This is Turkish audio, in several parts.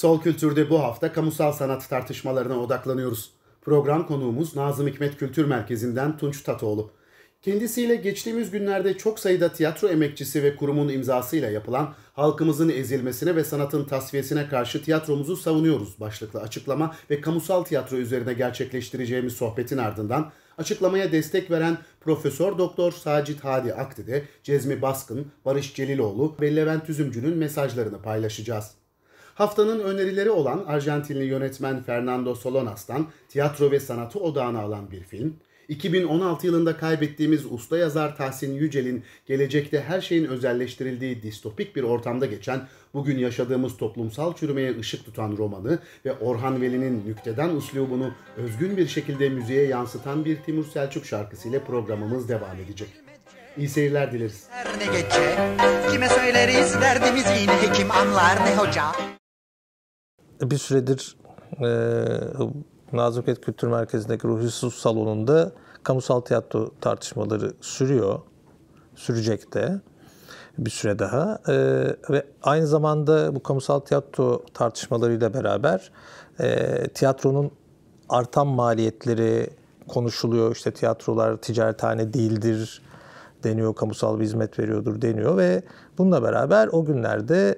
Sol Kültür'de bu hafta kamusal sanat tartışmalarına odaklanıyoruz. Program konuğumuz Nazım Hikmet Kültür Merkezi'nden Tunç Tatoğlu. Kendisiyle geçtiğimiz günlerde çok sayıda tiyatro emekçisi ve kurumun imzasıyla yapılan halkımızın ezilmesine ve sanatın tasfiyesine karşı tiyatromuzu savunuyoruz başlıklı açıklama ve kamusal tiyatro üzerine gerçekleştireceğimiz sohbetin ardından açıklamaya destek veren Profesör Doktor Sacit Hadi Akdide, Cezmi Baskın, Barış Celiloğlu ve Levent Üzümcü'nün mesajlarını paylaşacağız. Haftanın önerileri olan Arjantinli yönetmen Fernando Solanas'tan tiyatro ve sanatı odağına alan bir film, 2016 yılında kaybettiğimiz usta yazar Tahsin Yücel'in gelecekte her şeyin özelleştirildiği distopik bir ortamda geçen, bugün yaşadığımız toplumsal çürümeye ışık tutan romanı ve Orhan Veli'nin nükteden üslubunu özgün bir şekilde müziğe yansıtan bir Timur Selçuk şarkısıyla programımız devam edecek. İyi seyirler dileriz. Ne gece, kime söyleriz derdimizi, ne kim anlar ne hoca. Bir süredir Nazım Hikmet Kültür Merkezi'ndeki Ruhi Su Salonu'nda kamusal tiyatro tartışmaları sürüyor. Sürecek de bir süre daha. Ve aynı zamanda bu kamusal tiyatro tartışmalarıyla beraber tiyatronun artan maliyetleri konuşuluyor. İşte tiyatrolar ticarethane değildir deniyor, kamusal bir hizmet veriyordur deniyor ve bununla beraber o günlerde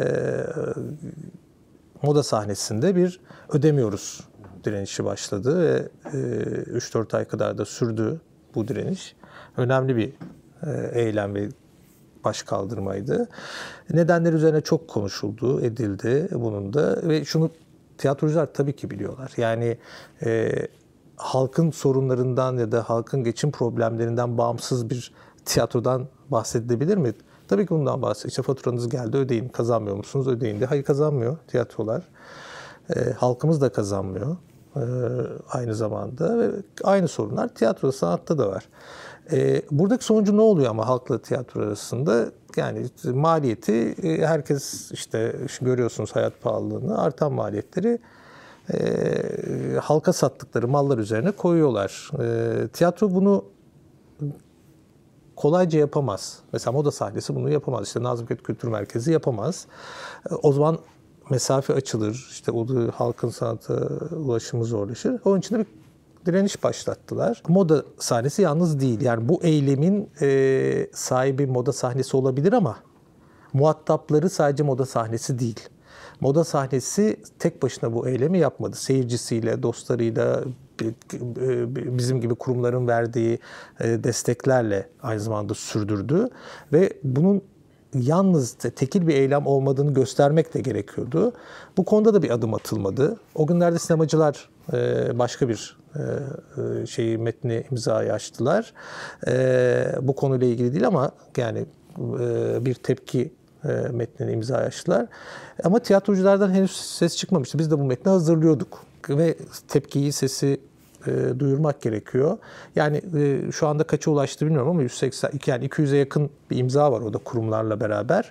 moda sahnesinde bir ödemiyoruz direnişi başladı ve 3-4 ay kadar da sürdü bu direniş. Önemli bir eylem ve başkaldırmaydı. Nedenler üzerine çok konuşuldu, edildi bunun da ve şunu tiyatrocular tabii ki biliyorlar. Yani halkın sorunlarından ya da halkın geçim problemlerinden bağımsız bir tiyatrodan bahsedilebilir mi? Tabii ki bundan bahsediyor. İşte faturanız geldi, ödeyin. Kazanmıyor musunuz? Ödeyin de. Hayır, kazanmıyor tiyatrolar. Halkımız da kazanmıyor aynı zamanda. Ve aynı sorunlar tiyatroda, sanatta da var. Buradaki sonucu ne oluyor ama halkla tiyatro arasında? Yani maliyeti herkes işte görüyorsunuz hayat pahalılığını, artan maliyetleri halka sattıkları mallar üzerine koyuyorlar. Tiyatro bunu kolayca yapamaz. Mesela moda sahnesi bunu yapamaz. İşte Nazım Hikmet Kültür Merkezi yapamaz. O zaman mesafe açılır. İşte halkın sanata ulaşımı zorlaşır. Onun için de bir direniş başlattılar. Moda sahnesi yalnız değil. Yani bu eylemin sahibi moda sahnesi olabilir ama muhatapları sadece moda sahnesi değil. Moda sahnesi tek başına bu eylemi yapmadı. Seyircisiyle, dostlarıyla, bizim gibi kurumların verdiği desteklerle aynı zamanda sürdürdü. Ve bunun yalnız tekil bir eylem olmadığını göstermek de gerekiyordu. Bu konuda da bir adım atılmadı. O günlerde sinemacılar başka bir metni imzayı açtılar. Bu konuyla ilgili değil ama yani bir tepki metnini imzayı açtılar. Ama tiyatroculardan henüz ses çıkmamıştı. Biz de bu metni hazırlıyorduk ve tepkiyi, sesi duyurmak gerekiyor. Yani şu anda kaça ulaştı bilmiyorum ama 180, yani 200'e yakın bir imza var o da kurumlarla beraber.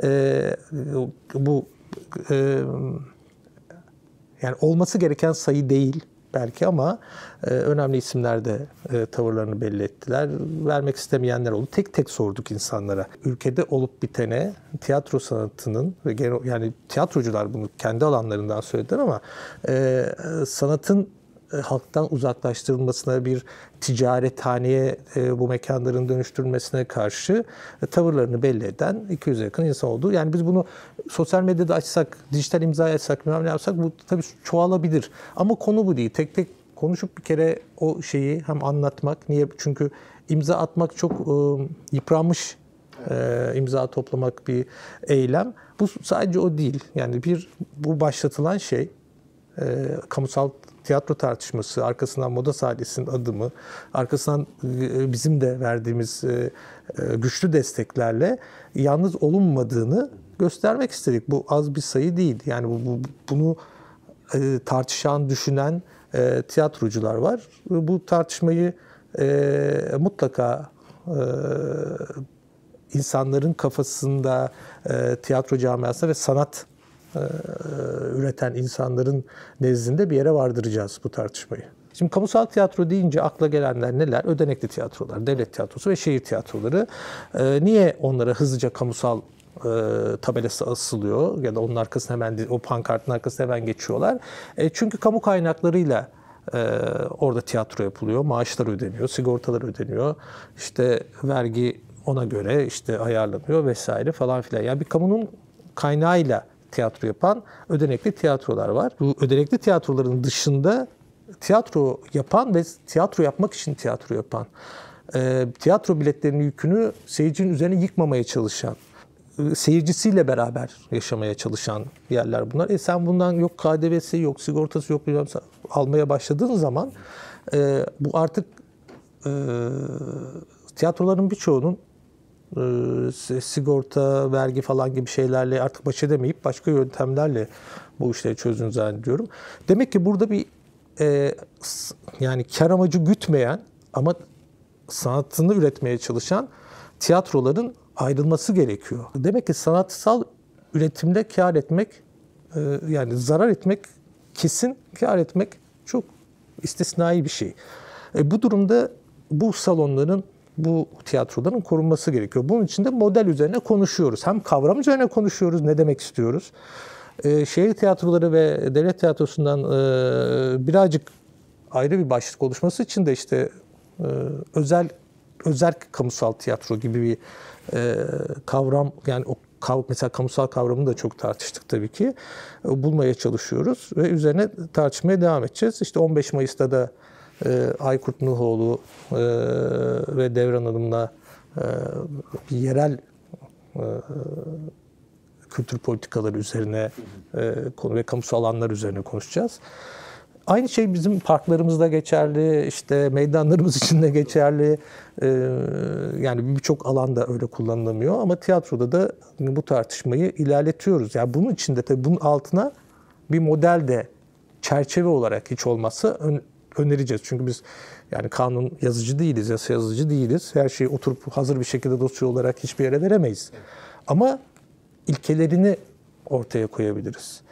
Bu yani olması gereken sayı değil belki ama önemli isimler de tavırlarını belli ettiler. Vermek istemeyenler oldu. Tek tek sorduk insanlara. Ülkede olup bitene, tiyatro sanatının ve yani tiyatrocular bunu kendi alanlarından söylediler ama sanatın halktan uzaklaştırılmasına, bir ticarethaneye bu mekanların dönüştürülmesine karşı tavırlarını belli eden 200'e yakın insan oldu. Yani biz bunu sosyal medyada açsak, dijital imza açsak, bilmem ne yapsak bu tabii çoğalabilir. Ama konu bu değil. Tek tek konuşup bir kere o şeyi hem anlatmak. Niye? Çünkü imza atmak çok yıpranmış, imza toplamak bir eylem. Bu sadece o değil. Yani bu başlatılan şey kamusal tiyatro tartışması, arkasından moda sahnesinin adımı, arkasından bizim de verdiğimiz güçlü desteklerle yalnız olunmadığını göstermek istedik. Bu az bir sayı değil. Yani bunu tartışan, düşünen tiyatrocular var. Bu tartışmayı mutlaka insanların kafasında, tiyatro camiasında ve sanat üreten insanların nezdinde bir yere vardıracağız bu tartışmayı. Şimdi kamusal tiyatro deyince akla gelenler neler? Ödenekli tiyatrolar, devlet tiyatrosu ve şehir tiyatroları. Niye onlara hızlıca kamusal tabelası asılıyor ya da onun arkasına hemen o pankartın arkasına hemen geçiyorlar. Çünkü kamu kaynaklarıyla orada tiyatro yapılıyor, maaşlar ödeniyor, sigortalar ödeniyor, işte vergi ona göre işte ayarlanıyor vesaire falan filan. Yani bir kamunun kaynağıyla tiyatro yapan ödenekli tiyatrolar var. Bu ödenekli tiyatroların dışında tiyatro yapan ve tiyatro yapmak için tiyatro yapan, tiyatro biletlerinin yükünü seyircinin üzerine yıkmamaya çalışan, seyircisiyle beraber yaşamaya çalışan yerler bunlar. Sen bundan yok KDV'si, yok sigortası, yok bilmem almaya başladığın zaman bu artık tiyatroların birçoğunun sigorta, vergi falan gibi şeylerle artık baş edemeyip başka yöntemlerle bu işleri çözdüğünü zannediyorum. Demek ki burada bir yani kar amacı gütmeyen ama sanatını üretmeye çalışan tiyatroların ayrılması gerekiyor. Demek ki sanatsal üretimde kar etmek, yani zarar etmek kesin, kar etmek çok istisnai bir şey. Bu durumda bu salonların, bu tiyatroların korunması gerekiyor. Bunun için de model üzerine konuşuyoruz. Hem kavram üzerine konuşuyoruz, ne demek istiyoruz. Şehir tiyatroları ve devlet tiyatrosundan birazcık ayrı bir başlık oluşması için de işte özel kamusal tiyatro gibi bir kavram, yani mesela kamusal kavramını da çok tartıştık tabii ki. Bulmaya çalışıyoruz ve üzerine tartışmaya devam edeceğiz. İşte 15 Mayıs'ta da Aykut Nuhoğlu ve Devran Hanım'la yerel kültür politikaları üzerine konu ve kamusal alanlar üzerine konuşacağız. Aynı şey bizim parklarımızda geçerli, işte meydanlarımız için de geçerli. Yani birçok alanda öyle kullanılamıyor ama tiyatroda da bu tartışmayı ilerletiyoruz. Yani bunun içinde tabii bunun altına bir model de çerçeve olarak hiç olmazsa önereceğiz. Çünkü biz yani kanun yazıcı değiliz, yasa yazıcı değiliz. Her şeyi oturup hazır bir şekilde dosya olarak hiçbir yere veremeyiz. Ama ilkelerini ortaya koyabiliriz.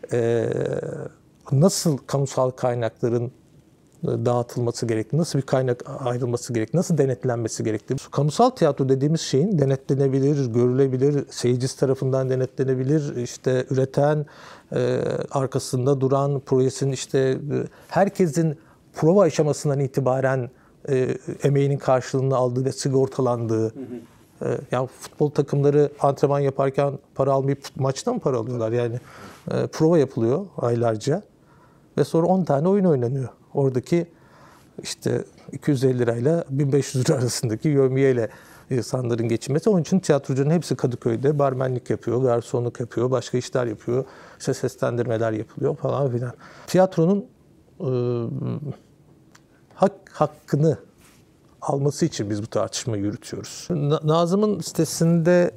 Nasıl kamusal kaynakların dağıtılması gerektiği, nasıl bir kaynak ayrılması gerektiği, nasıl denetlenmesi gerektiği. Kamusal tiyatro dediğimiz şeyin denetlenebilir, görülebilir, seyircisi tarafından denetlenebilir, işte üreten, arkasında duran, projesinin işte herkesin prova aşamasından itibaren emeğinin karşılığını aldığı ve sigortalandığı. Yani futbol takımları antrenman yaparken para almayıp maçtan mı para alıyorlar? Yani prova yapılıyor aylarca ve sonra 10 tane oyun oynanıyor. Oradaki işte 250 lirayla 1500 lira arasındaki yevmiyeyle insanların geçinmesi. Onun için tiyatrocunun hepsi Kadıköy'de barmenlik yapıyor, garsonluk yapıyor, başka işler yapıyor. İşte seslendirmeler yapılıyor falan filan. Tiyatronun hakkını alması için biz bu tartışmayı yürütüyoruz. Nazım'ın sitesinde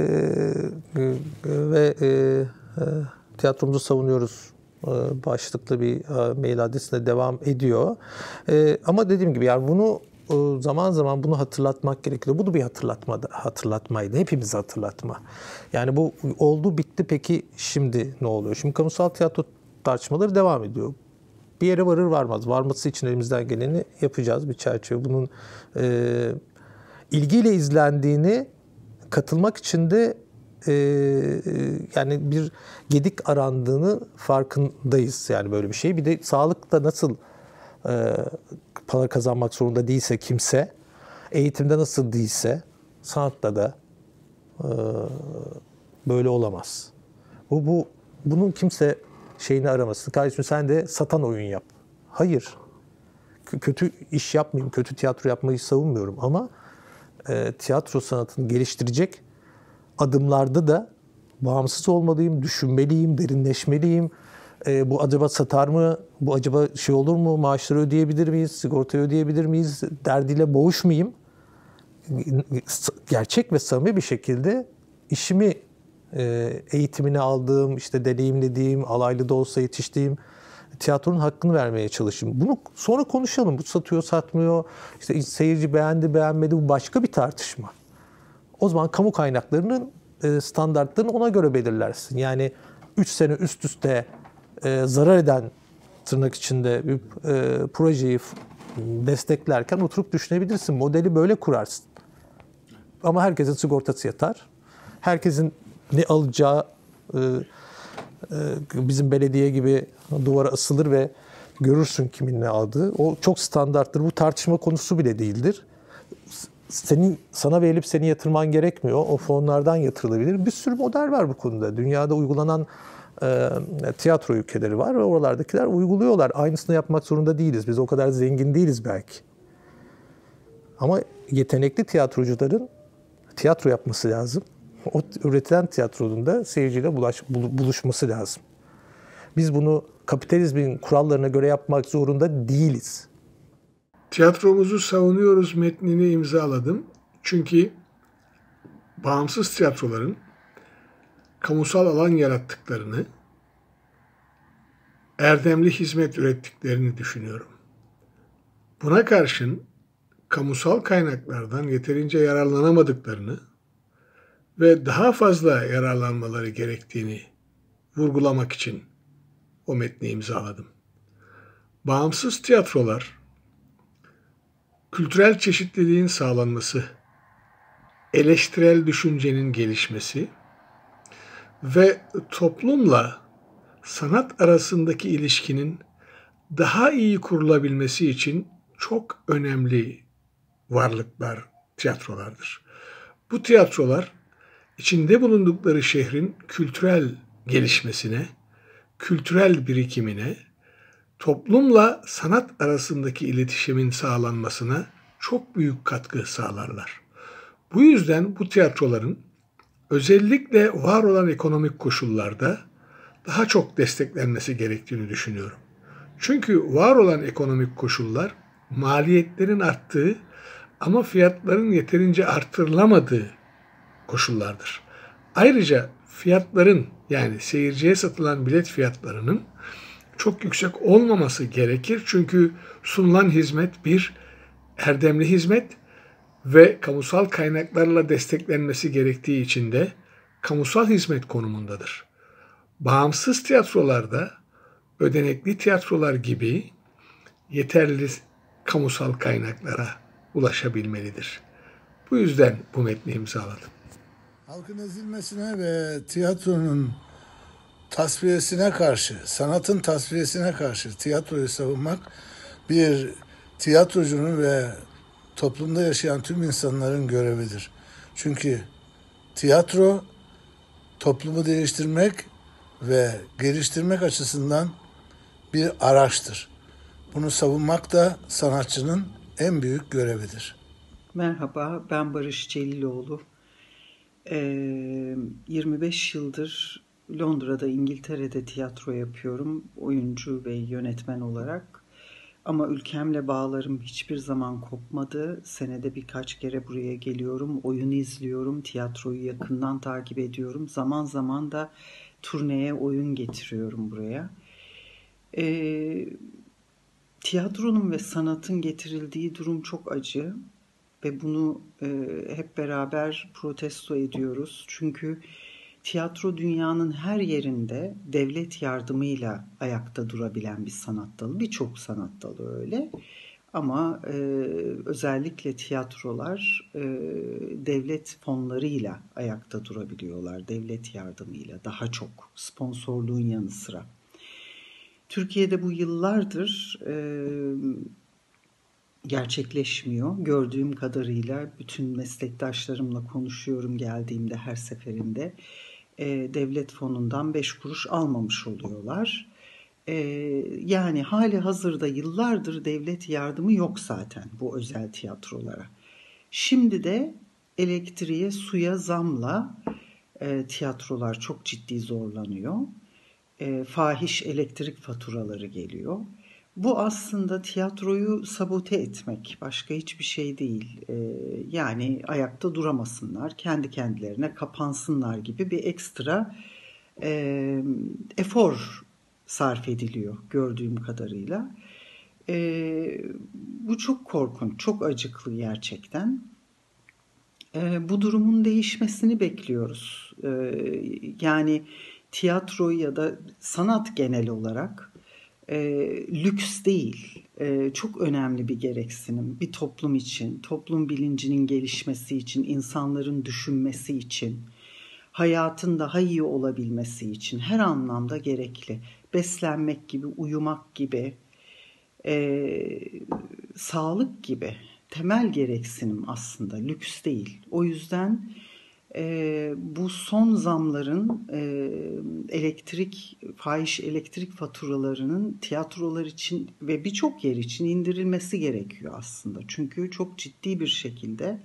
ve tiyatromuzu savunuyoruz başlıklı bir mail adresine devam ediyor. Ama dediğim gibi yani bunu zaman zaman bunu hatırlatmak gerekiyor. Bu da bir hatırlatmaydı. Hepimiz hatırlatma. Yani bu oldu bitti, peki şimdi ne oluyor? Şimdi kamusal tiyatro tartışmaları devam ediyor. Bir yere varır varmaz. Varması için elimizden geleni yapacağız, bir çerçeve. Bunun ilgiyle izlendiğini, katılmak için de yani bir gedik arandığını farkındayız. Yani böyle bir şey. Bir de sağlıkta nasıl para kazanmak zorunda değilse kimse, eğitimde nasıl değilse sanatta da böyle olamaz. Bunun kimse şeyini aramasın. Kardeşim sen de satan oyun yap. Hayır. Kötü iş yapmayayım, kötü tiyatro yapmayı savunmuyorum ama tiyatro sanatını geliştirecek adımlarda da bağımsız olmalıyım, düşünmeliyim, derinleşmeliyim. Bu acaba satar mı? Bu acaba şey olur mu? Maaşları ödeyebilir miyiz? Sigortayı ödeyebilir miyiz? Derdiyle boğuşmayayım. Gerçek ve samimi bir şekilde işimi eğitimini aldığım, işte deneyimlediğim, alaylı da olsa yetiştiğim tiyatronun hakkını vermeye çalışayım. Bunu sonra konuşalım. Bu satıyor, satmıyor. İşte seyirci beğendi, beğenmedi. Bu başka bir tartışma. O zaman kamu kaynaklarının standartlarını ona göre belirlersin. Yani 3 sene üst üste zarar eden tırnak içinde bir projeyi desteklerken oturup düşünebilirsin. Modeli böyle kurarsın. Ama herkesin sigortası yatar. Herkesin ne alacağı bizim belediye gibi duvara asılır ve görürsün kimin ne aldığı. O çok standarttır. Bu tartışma konusu bile değildir. Sana verilip seni yatırman gerekmiyor. O fonlardan yatırılabilir. Bir sürü model var bu konuda. Dünyada uygulanan tiyatro ülkeleri var ve oralardakiler uyguluyorlar. Aynısını yapmak zorunda değiliz. Biz o kadar zengin değiliz belki. Ama yetenekli tiyatrocuların tiyatro yapması lazım. O üretilen tiyatronun da seyirciyle buluşması lazım. Biz bunu kapitalizmin kurallarına göre yapmak zorunda değiliz. Tiyatromuzu savunuyoruz metnini imzaladım. Çünkü bağımsız tiyatroların kamusal alan yarattıklarını, erdemli hizmet ürettiklerini düşünüyorum. Buna karşın kamusal kaynaklardan yeterince yararlanamadıklarını ve daha fazla yararlanmaları gerektiğini vurgulamak için o metni imzaladım. Bağımsız tiyatrolar, kültürel çeşitliliğin sağlanması, eleştirel düşüncenin gelişmesi ve toplumla sanat arasındaki ilişkinin daha iyi kurulabilmesi için çok önemli varlıklar tiyatrolardır. Bu tiyatrolar içinde bulundukları şehrin kültürel gelişmesine, kültürel birikimine, toplumla sanat arasındaki iletişimin sağlanmasına çok büyük katkı sağlarlar. Bu yüzden bu tiyatroların özellikle var olan ekonomik koşullarda daha çok desteklenmesi gerektiğini düşünüyorum. Çünkü var olan ekonomik koşullar maliyetlerin arttığı ama fiyatların yeterince artırılamadığı koşullardır. Ayrıca fiyatların, yani seyirciye satılan bilet fiyatlarının çok yüksek olmaması gerekir. Çünkü sunulan hizmet bir erdemli hizmet ve kamusal kaynaklarla desteklenmesi gerektiği için de kamusal hizmet konumundadır. Bağımsız tiyatrolarda ödenekli tiyatrolar gibi yeterli kamusal kaynaklara ulaşabilmelidir. Bu yüzden bu metni imzaladım. Halkın ezilmesine ve tiyatronun tasfiyesine karşı, sanatın tasfiyesine karşı tiyatroyu savunmak bir tiyatrocunun ve toplumda yaşayan tüm insanların görevidir. Çünkü tiyatro toplumu değiştirmek ve geliştirmek açısından bir araçtır. Bunu savunmak da sanatçının en büyük görevidir. Merhaba, ben Barış Celiloğlu. 25 yıldır Londra'da, İngiltere'de tiyatro yapıyorum, oyuncu ve yönetmen olarak. Ama ülkemle bağlarım hiçbir zaman kopmadı. Senede birkaç kere buraya geliyorum, oyun izliyorum, tiyatroyu yakından takip ediyorum. Zaman zaman da turneye oyun getiriyorum buraya. Tiyatronun ve sanatın getirildiği durum çok acı ve bunu hep beraber protesto ediyoruz. Çünkü tiyatro dünyanın her yerinde devlet yardımıyla ayakta durabilen bir sanat dalı. Birçok sanat dalı öyle. Ama özellikle tiyatrolar devlet fonlarıyla ayakta durabiliyorlar. Devlet yardımıyla daha çok, sponsorluğun yanı sıra. Türkiye'de bu yıllardır gerçekleşmiyor. Gördüğüm kadarıyla bütün meslektaşlarımla konuşuyorum geldiğimde her seferinde. Devlet fonundan 5 kuruş almamış oluyorlar. Yani hali hazırda yıllardır devlet yardımı yok zaten bu özel tiyatrolara. Şimdi de elektriğe, suya zamla tiyatrolar çok ciddi zorlanıyor. Fahiş elektrik faturaları geliyor. Bu aslında tiyatroyu sabote etmek, başka hiçbir şey değil. Yani ayakta duramasınlar, kendi kendilerine kapansınlar gibi bir ekstra efor sarf ediliyor gördüğüm kadarıyla. Bu çok korkunç, çok acıklı gerçekten. Bu durumun değişmesini bekliyoruz. Yani tiyatro ya da sanat genel olarak lüks değil, çok önemli bir gereksinim bir toplum için, toplum bilincinin gelişmesi için, insanların düşünmesi için. hayatın daha iyi olabilmesi için her anlamda gerekli. Beslenmek gibi, uyumak gibi, sağlık gibi temel gereksinim aslında, lüks değil. O yüzden bu son zamların fahiş elektrik faturalarının tiyatrolar için ve birçok yer için indirilmesi gerekiyor aslında. Çünkü çok ciddi bir şekilde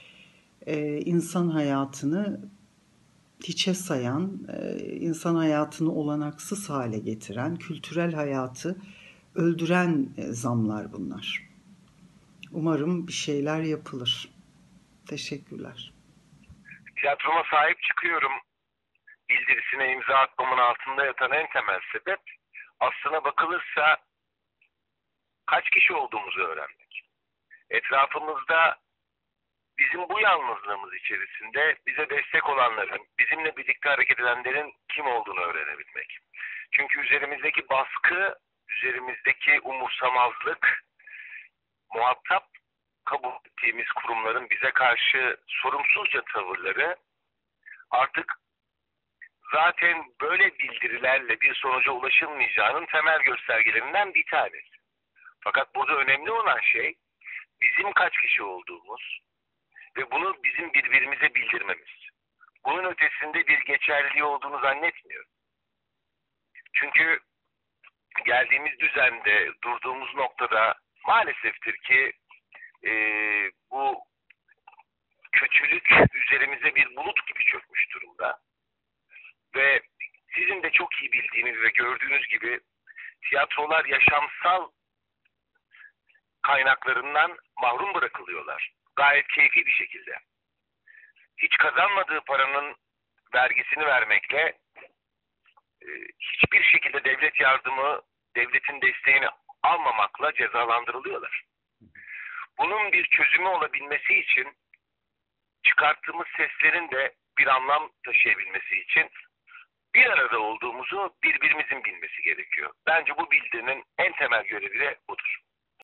insan hayatını hiçe sayan, insan hayatını olanaksız hale getiren, kültürel hayatı öldüren zamlar bunlar. Umarım bir şeyler yapılır. Teşekkürler. Tiyatroma sahip çıkıyorum bildirisine imza atmamın altında yatan en temel sebep, aslına bakılırsa kaç kişi olduğumuzu öğrenmek. Etrafımızda bizim bu yalnızlığımız içerisinde bize destek olanların, bizimle birlikte hareket edenlerin kim olduğunu öğrenebilmek. Çünkü üzerimizdeki baskı, üzerimizdeki umursamazlık, muhatap kabul ettiğimiz kurumların bize karşı sorumsuzca tavırları artık zaten böyle bildirilerle bir sonuca ulaşılmayacağının temel göstergelerinden bir tanesi. Fakat burada önemli olan şey bizim kaç kişi olduğumuz ve bunu bizim birbirimize bildirmemiz. Bunun ötesinde bir geçerliliği olduğunu zannetmiyorum. Çünkü geldiğimiz düzende, durduğumuz noktada maaleseftir ki bu kötülük üzerimize bir bulut gibi çökmüş durumda. Ve sizin de çok iyi bildiğiniz ve gördüğünüz gibi tiyatrolar yaşamsal kaynaklarından mahrum bırakılıyorlar. Gayet keyfi bir şekilde. Hiç kazanmadığı paranın vergisini vermekle hiçbir şekilde devlet yardımı, devletin desteğini almamakla cezalandırılıyorlar. Bunun bir çözümü olabilmesi için çıkarttığımız seslerin de bir anlam taşıyabilmesi için bir arada olduğumuzu birbirimizin bilmesi gerekiyor. Bence bu bildirinin en temel görevi de budur.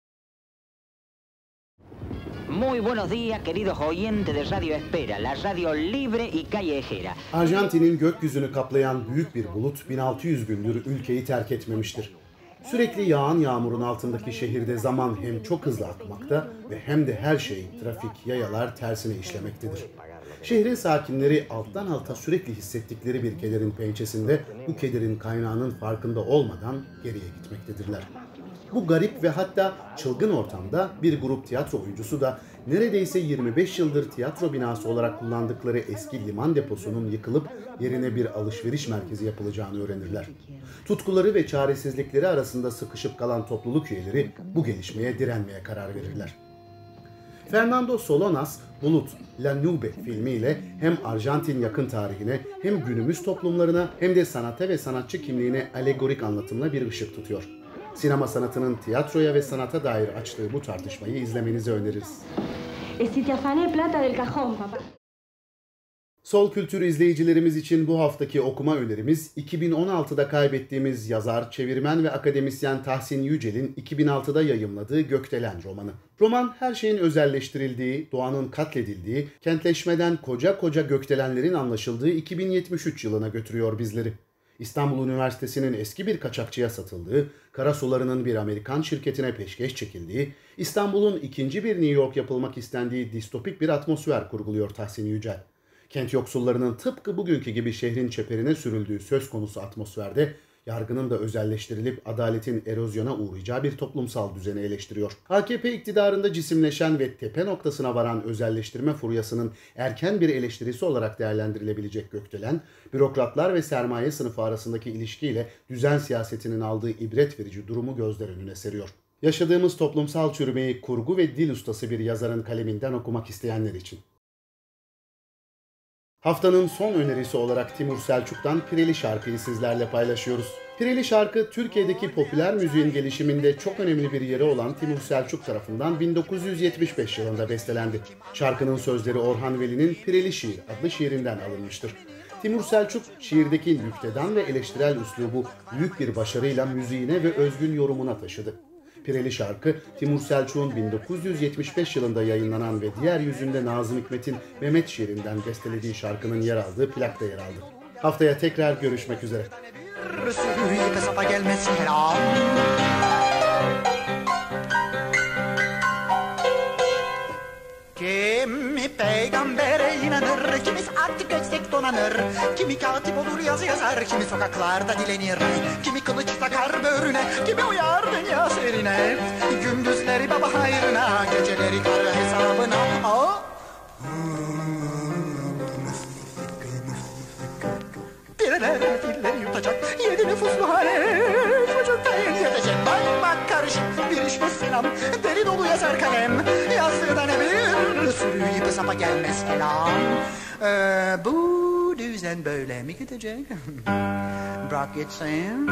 Muy buenos días, queridos oyentes de Radio Espera, la radio libre y callejera. Arjantin'in gökyüzünü kaplayan büyük bir bulut 1600 gündür ülkeyi terk etmemiştir. Sürekli yağan yağmurun altındaki şehirde zaman hem çok hızlı akmakta ve hem de her şey, trafik, yayalar tersine işlemektedir. Şehrin sakinleri alttan alta sürekli hissettikleri bir kederin pençesinde bu kederin kaynağının farkında olmadan geriye gitmektedirler. Bu garip ve hatta çılgın ortamda bir grup tiyatro oyuncusu da neredeyse 25 yıldır tiyatro binası olarak kullandıkları eski liman deposunun yıkılıp yerine bir alışveriş merkezi yapılacağını öğrenirler. Tutkuları ve çaresizlikleri arasında sıkışıp kalan topluluk üyeleri bu gelişmeye direnmeye karar verirler. Fernando Solanas, Bulut, La Nube filmiyle hem Arjantin yakın tarihine hem günümüz toplumlarına hem de sanata ve sanatçı kimliğine alegorik anlatımla bir ışık tutuyor. Sinema sanatının tiyatroya ve sanata dair açtığı bu tartışmayı izlemenizi öneririz. Sol Kültür izleyicilerimiz için bu haftaki okuma önerimiz 2016'da kaybettiğimiz yazar, çevirmen ve akademisyen Tahsin Yücel'in 2006'da yayımladığı Gökdelen romanı. Roman her şeyin özelleştirildiği, doğanın katledildiği, kentleşmeden koca koca gökdelenlerin anlaşıldığı 2073 yılına götürüyor bizleri. İstanbul Üniversitesi'nin eski bir kaçakçıya satıldığı, karasularının bir Amerikan şirketine peşkeş çekildiği, İstanbul'un ikinci bir New York yapılmak istendiği distopik bir atmosfer kurguluyor Tahsin Yücel. Kent yoksullarının tıpkı bugünkü gibi şehrin çeperine sürüldüğü söz konusu atmosferde yargının da özelleştirilip adaletin erozyona uğrayacağı bir toplumsal düzeni eleştiriyor. AKP iktidarında cisimleşen ve tepe noktasına varan özelleştirme furyasının erken bir eleştirisi olarak değerlendirilebilecek Gökdelen, bürokratlar ve sermaye sınıfı arasındaki ilişkiyle düzen siyasetinin aldığı ibret verici durumu gözler önüne seriyor. Yaşadığımız toplumsal çürümeyi kurgu ve dil ustası bir yazarın kaleminden okumak isteyenler için. Haftanın son önerisi olarak Timur Selçuk'tan Pireli şarkıyı sizlerle paylaşıyoruz. Pireli şarkı, Türkiye'deki popüler müziğin gelişiminde çok önemli bir yeri olan Timur Selçuk tarafından 1975 yılında bestelendi. Şarkının sözleri Orhan Veli'nin Pireli Şiir adlı şiirinden alınmıştır. Timur Selçuk, şiirdeki nüktedan ve eleştirel üslubu büyük bir başarıyla müziğine ve özgün yorumuna taşıdı. Pireli şarkı, Timur Selçuk'un 1975 yılında yayınlanan ve diğer yüzünde Nazım Hikmet'in Mehmet şiirinden bestelediği şarkının yer aldığı plakta yer aldı. Haftaya tekrar görüşmek üzere. Kimi peygambere inanır, kimi saat göksek donanır, kimi katip olur yazı yazar, kimi sokaklarda dilenir, kimi kılıç takar böğrüne, kimi uyar dünya serine, gündüzleri baba hayrına, geceleri kar hesabına. Pireler filleri yutacak, 7 nüfuslu hane, çocuk tayin yetecek. Bak karışık bir iş ve selam, deli dolu yazar kalem, yazdığı da ne bir sürü ipi sapa gelmez kelam. Bu düzen böyle mi gidecek? Bırak gitsin.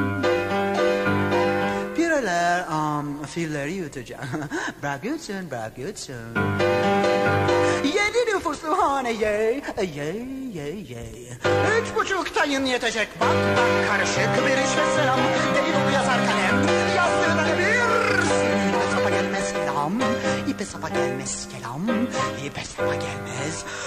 Pireler filleri yutacak, bırak gitsin, bırak gitsin. 7 nüfuslu hane ye. 3,5 tayin yetecek. Bak karışık bir iş ve selam, deli dolu yazar kalem, yazdığı da ne bir sürü ipe sapa gelmez kelam, ipe sapa gelmez kelam, ipe sapa gelmez